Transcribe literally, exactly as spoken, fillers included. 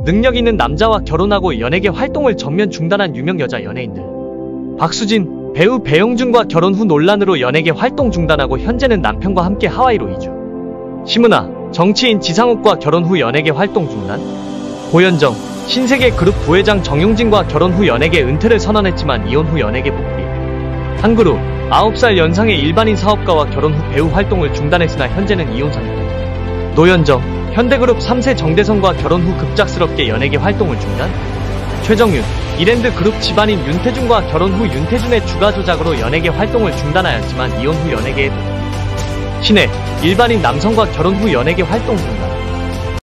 능력 있는 남자와 결혼하고 연예계 활동을 전면 중단한 유명 여자 연예인들. 박수진, 배우 배용준과 결혼 후 논란으로 연예계 활동 중단하고 현재는 남편과 함께 하와이로 이주. 심은하, 정치인 지상욱과 결혼 후 연예계 활동 중단. 고현정, 신세계그룹 부회장 정용진과 결혼 후 연예계 은퇴를 선언했지만 이혼 후 연예계 복귀. 한그룹, 아홉 살 연상의 일반인 사업가와 결혼 후 배우 활동을 중단했으나 현재는 이혼 상태. 노현정, 현대그룹 삼 세 정대성과 결혼 후 급작스럽게 연예계 활동을 중단. 최정윤, 이랜드그룹 집안인 윤태준과 결혼 후 윤태준의 주가 조작으로 연예계 활동을 중단하였지만 이혼 후 연예계에 복귀. 신혜, 일반인 남성과 결혼 후 연예계 활동 중단.